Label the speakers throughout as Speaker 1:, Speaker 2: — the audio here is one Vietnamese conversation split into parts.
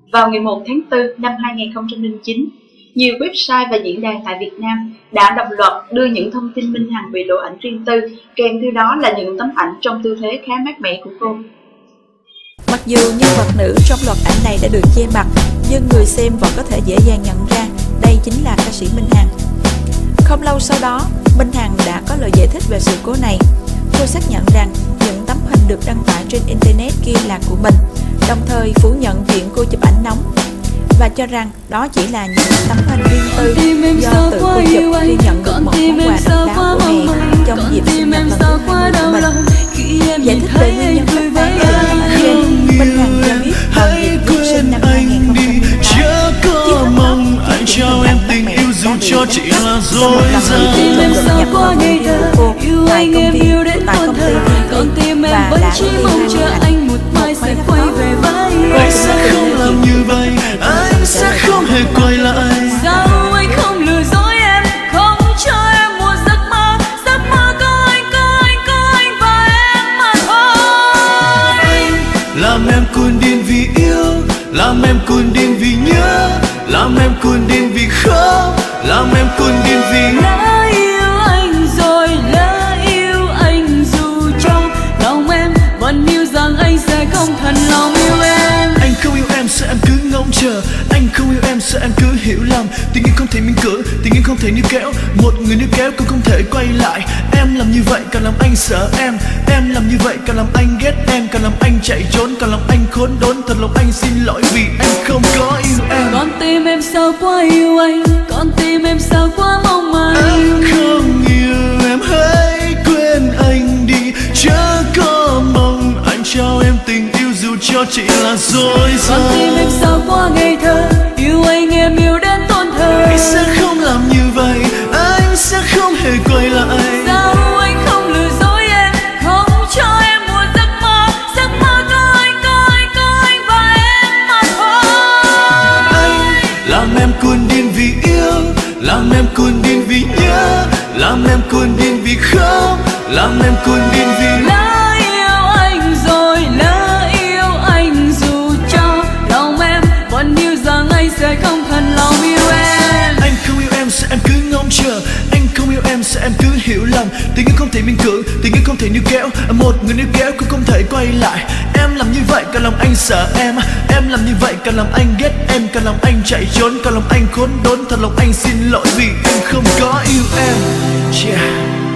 Speaker 1: Vào ngày 1 tháng 4 năm 2009, nhiều website và diễn đàn tại Việt Nam đã đồng loạt đưa những thông tin Minh Hằng bị lộ ảnh riêng tư, kèm theo đó là những tấm ảnh trong tư thế khá mát mẻ của cô.
Speaker 2: Mặc dù nhân vật nữ trong loạt ảnh này đã được che mặt, nhưng người xem vẫn có thể dễ dàng nhận ra đây chính là ca sĩ Minh Hằng. Không lâu sau đó, Minh Hằng đã có lời giải thích về sự cố này. Cô xác nhận rằng những tấm hình được đăng tải trên Internet kia là của mình, đồng thời phủ nhận chuyện cô chụp ảnh nóng và cho rằng đó chỉ là những tấm hình riêng tư do tự cô chụp khi nhận được một món quà độc đáo của mẹ trong dịp sinh nhật lần thứ 20 của mình. Giải thích về nguyên nhân phát tán của tấm ảnh trên, Minh Hằng cho biết vào dịp Giáng sinh năm 2018, chiếc tấm mong anh trao em tình yêu dù cho chỉ là dối gian. Em sao qua ngày thơ yêu anh em yêu đến con thơ, con tim em vẫn chỉ mong chờ anh một mai sẽ quay về với em.
Speaker 3: Anh sẽ không làm như vậy, anh sẽ không hề quay lại.
Speaker 4: Sao anh không lừa dối em, không cho em một giấc mơ có anh và em mà thôi.
Speaker 3: Làm em cuồng điên vì yêu, làm em cuồng điên vì nhớ, làm em cuồng điên vì khóc, làm em cuồng điên vì
Speaker 4: lỡ yêu anh rồi, lỡ yêu anh dù cho lòng em vẫn yêu rằng anh sẽ không thật lòng yêu em.
Speaker 3: Anh không yêu em sẽ em cứ ngóng chờ, anh không yêu em sẽ em cứ hiểu lầm. Tình yêu không thể minh cỡ, tình yêu không thể níu kéo, một người níu kéo cũng không thể quay lại. Em làm như vậy càng làm anh sợ em làm như vậy càng làm anh ghét em, càng làm anh chạy trốn, càng làm anh khốn đốn. Thật lòng anh xin lỗi vì anh không có yêu em.
Speaker 4: Con tim em sao quá yêu anh, con tim em sao quá mong anh.
Speaker 3: Anh không yêu em, hãy quên anh đi, chớ có mong anh trao em tình yêu dù cho chỉ là dối gian.
Speaker 4: Con tim em sao quá ngây thơ, yêu anh em yêu đến tôn thờ.
Speaker 3: Anh sẽ không làm như vậy, anh sẽ không hề quay lại.
Speaker 4: Sao anh không lừa dối em, không cho em một giấc mơ có anh và em mà thôi.
Speaker 3: Anh làm em cuồng điên vì yêu, làm em cuồng điên vì nhớ, làm em cuồng điên vì khóc, làm em cuồng điên vì
Speaker 4: lỡ yêu anh rồi, lỡ yêu anh dù cho lòng em vẫn yêu rằng anh sẽ không thật lòng yêu em.
Speaker 3: Anh không yêu em sẽ em cứ ngóng chờ, anh không yêu em sẽ em cứ hiểu lầm. Tình yêu không thể minh cưỡng, tình yêu không thể níu kéo, một người níu kéo cũng không thể quay lại. Em làm như vậy càng làm anh sợ em làm như vậy càng làm anh ghét em, càng làm anh chạy trốn, càng làm anh khốn đốn. Thật lòng anh xin lỗi vì anh không có yêu em. Yeah.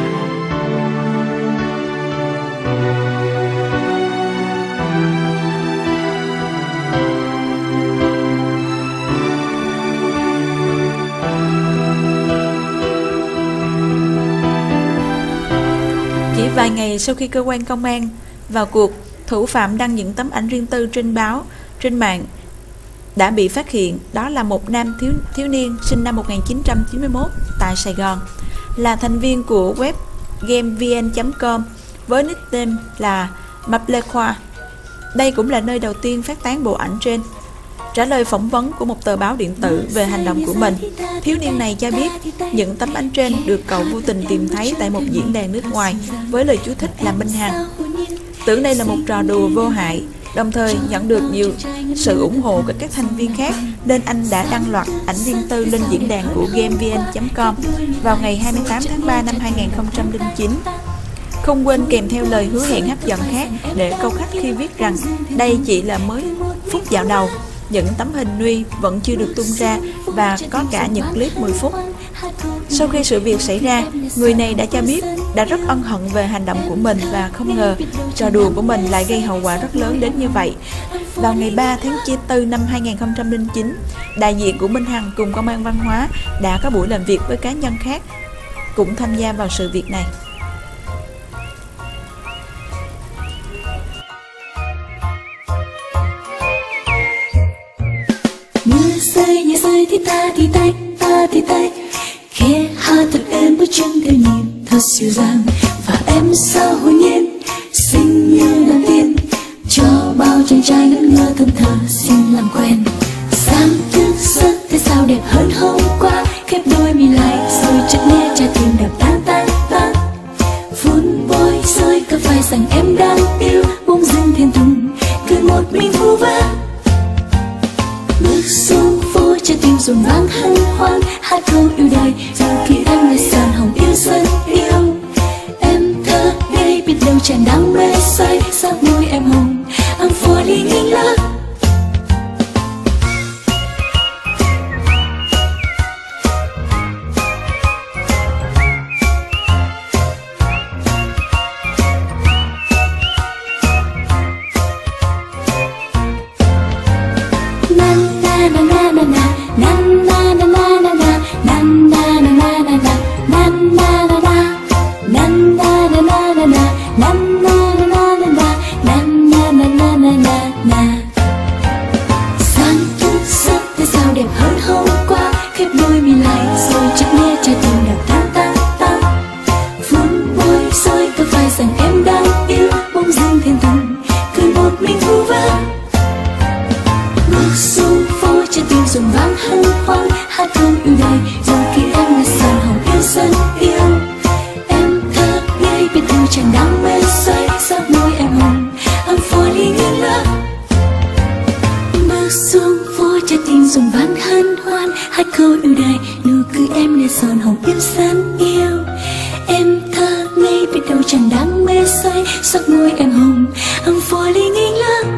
Speaker 2: Chỉ vài ngày sau khi cơ quan công an vào cuộc, thủ phạm đăng những tấm ảnh riêng tư trên mạng đã bị phát hiện. Đó là một nam thiếu niên sinh năm 1991 tại Sài Gòn, là thành viên của web gamevn.com với nickname là Maple Khoa. Đây cũng là nơi đầu tiên phát tán bộ ảnh trên. Trả lời phỏng vấn của một tờ báo điện tử về hành động của mình, thiếu niên này cho biết những tấm ảnh trên được cậu vô tình tìm thấy tại một diễn đàn nước ngoài với lời chú thích là Minh Hằng. Tưởng đây là một trò đùa vô hại, đồng thời nhận được nhiều sự ủng hộ của các thành viên khác, nên anh đã đăng loạt ảnh riêng tư lên diễn đàn của gamevn.com vào ngày 28 tháng 3 năm 2009. Không quên kèm theo lời hứa hẹn hấp dẫn khác để câu khách khi viết rằng đây chỉ là mới phút dạo đầu. Những tấm hình nude vẫn chưa được tung ra và có cả những clip 10 phút. Sau khi sự việc xảy ra, người này đã cho biết đã rất ân hận về hành động của mình và không ngờ trò đùa của mình lại gây hậu quả rất lớn đến như vậy. Vào ngày 3 tháng 4 năm 2009, đại diện của Minh Hằng cùng Công an Văn hóa đã có buổi làm việc với cá nhân khác cũng tham gia vào sự việc này.
Speaker 5: Nhẹ rơi thì ta tay khe hát thật êm bước chân theo nhịp thật dịu dàng, và em sao hồn nhiên xinh như đàn tiên cho bao chàng trai ngẩn ngơ thẫn thờ xin làm quen. Sáng thức giấc thế sao đẹp hơn hôm qua, khép đôi mi lại rồi chợt nghe trái tim đập tan. Phút bối rối có phải rằng em đang yêu bỗng dưng thiên thùng cứ một mình vu vơ. bước xuống phố trái tim rộn vang hân hoan, hát câu yêu đời giờ thì em là sàn hồng yêu dân yêu. Em thơ ngây biết đâu chàng đang mê say, sắc môi em hồng I'm falling in love. Sáng thức giấc thấy sao đẹp hơn hôm qua, khép đôi mi lại rồi chợt nghe trái tim đập tan tan tan. Phun môi rơi có phải rằng em đang yêu, bỗng dưng thiên thần cười một mình vu vơ. Bước xuống phố trái tim rộn vang hân hoan, hát câu yêu đời giờ khi em là sàn hồng yêu dân yêu. Em thơ ngây biết đâu chàng đang mê say, sắc môi em hồng I'm falling in love. Bước xuống phố trái tim rộn vang hân hoan, hát câu yêu đời nụ cười em là sàn hồng yêu dân yêu. Em thơ ngây biết đâu chàng đang mê say, sắc môi em hồng I'm falling in love.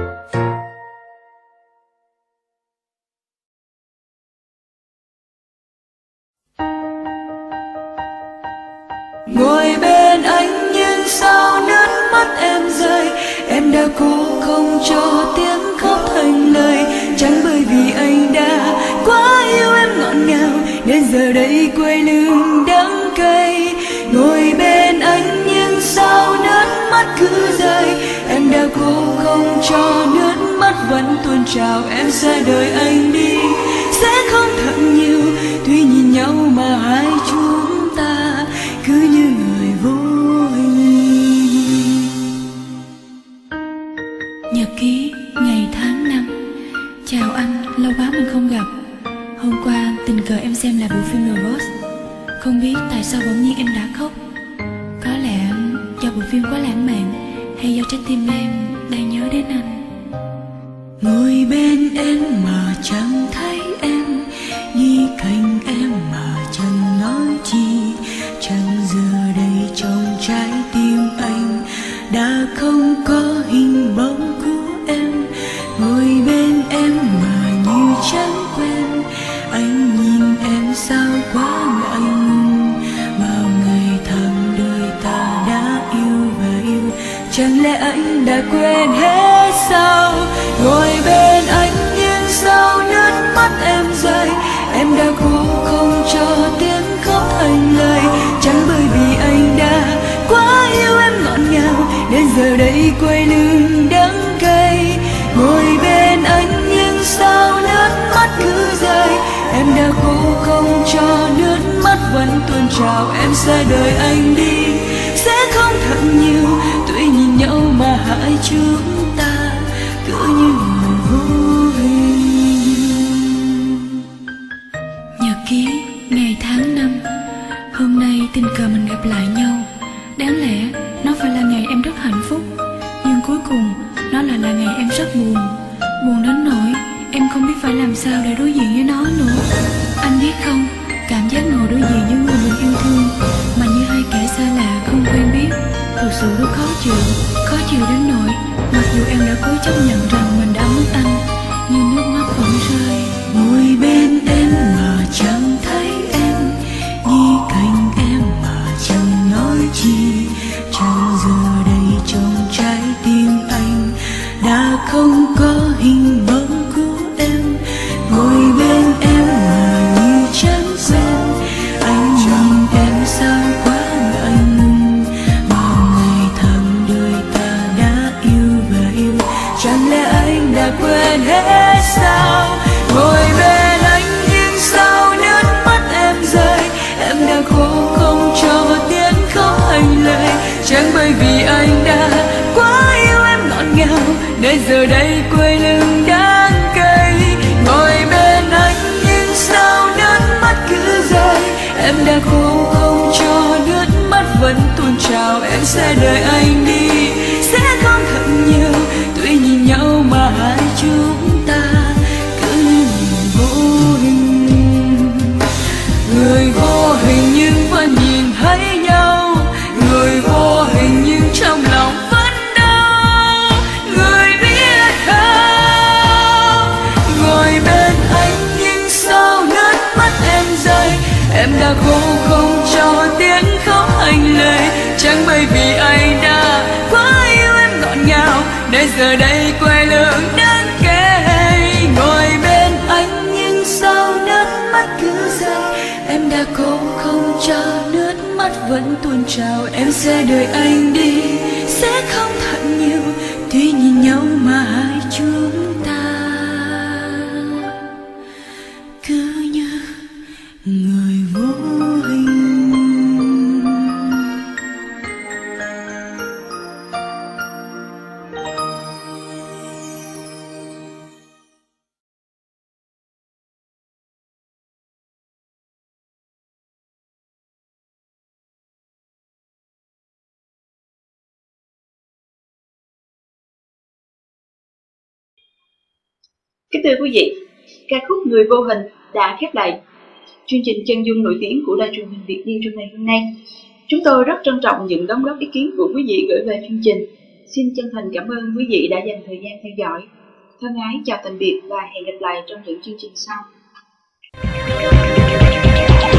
Speaker 4: Ngồi bên anh nhưng sao nước mắt em rơi, em đã cố không cho tiếng khóc thành lời. Chẳng bởi vì anh đã quá yêu em ngọt ngào, đến giờ đây quay lưng đắng cay. Ngồi bên anh nhưng sao nước mắt cứ rơi, em đã cố không cho nước mắt vẫn tuôn trào. Em sẽ đợi anh đi, sẽ không thật nhiều, tuy nhìn nhau mà hai chúng ta cứ như người vô hình.
Speaker 6: Nhật ký ngày tháng năm. Chào anh, lâu quá mình không gặp. Hôm qua tình cờ em xem lại bộ phim The Ghost. Không biết tại sao bỗng nhiên em đã khóc. Có lẽ do bộ phim quá lãng mạn, hay do trái tim em đang nhớ đến anh.
Speaker 4: Ngồi bên em mà chẳng thấy em, đi cạnh em mà chẳng nói chi. Chẳng giờ đây trong trái tim anh đã không có hình bóng của em. Ngồi bên em mà như chẳng quen, anh nhìn em sao quá ngại ngùng. Bao ngày tháng đời ta đã yêu và yêu, chẳng lẽ anh đã quên hết sao? Ngồi bên anh nhưng sao nước mắt em rơi, em đã cố không cho tiếng khóc thành lời. Chẳng bởi vì anh đã quá yêu em ngọt ngào, đến giờ đây quay lưng đắng cay. Ngồi bên anh nhưng sao nước mắt cứ rơi, em đã cố không cho nước mắt vẫn tuôn trào. Em sẽ đợi anh đi, sẽ không thật nhiều, tuy nhìn nhau mà hai chúng ta cứ như người vô hình.
Speaker 6: Nhật ký ngày tháng năm. Hôm nay tình cờ mình gặp lại nhau. Đáng lẽ nó phải là ngày em rất hạnh phúc, nhưng cuối cùng nó lại là ngày em rất buồn. Buồn đến nỗi em không biết phải làm sao để đối diện với nó nữa. Anh biết không, cảm giác ngồi đối diện với người mình yêu thương mà như hai kẻ xa lạ không quen biết, thực sự rất khó chịu đến nỗi mặc dù em đã cố chấp nhận rằng mình đã mất anh, nhưng nước mắt vẫn rơi.
Speaker 4: Ngồi bên em mà chẳng thấy em, đi cạnh em mà chẳng nói chi. Chẳng giờ đây trong trái tim anh đã không có hình bóng của em. Ngồi bên em mà như chẳng quen, anh nhìn em sao quá ngại ngùng. Bao ngày tháng đời ta đã yêu và yêu, chẳng lẽ anh đã quên hết sao? Ngồi bên anh nhưng sao nước mắt em rơi, em đã cố không cho tiếng khóc thành lời. Chẳng bởi vì anh đã quá yêu em ngọt ngào, đến giờ đây quay lưng đắng cay. Ngồi bên anh nhưng sao nước mắt cứ rơi, em đã cố không cho nước mắt vẫn tuôn trào. Em sẽ đợi anh đi, sẽ không thật nhiều, tuy nhìn nhau mà hai chúng ta cứ chào em sẽ đợi anh đi, sẽ không thật nhiều, tuy nhìn nhau mà hai chúng ta cứ như người vô hình.
Speaker 1: Kính thưa quý vị, ca khúc Người Vô Hình đã khép lại chương trình chân dung nổi tiếng của Đài truyền hình Việt Nam trong ngày hôm nay. Chúng tôi rất trân trọng những đóng góp ý kiến của quý vị gửi về chương trình. Xin chân thành cảm ơn quý vị đã dành thời gian theo dõi. Thân ái chào tạm biệt và hẹn gặp lại trong những chương trình sau.